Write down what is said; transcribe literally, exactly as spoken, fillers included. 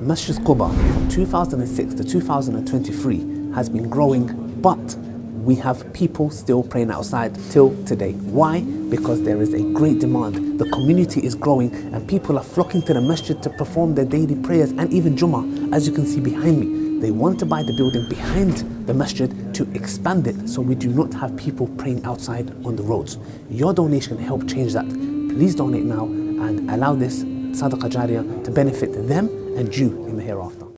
Masjid Quba from two thousand six to two thousand twenty-three has been growing, but we have people still praying outside till today. Why? Because there is a great demand. The community is growing and people are flocking to the masjid to perform their daily prayers and even Jummah, as you can see behind me. They want to buy the building behind the masjid to expand it so we do not have people praying outside on the roads. Your donation can help change that. Please donate now and allow this Sadaqah Jariyah to benefit them and you in the hereafter.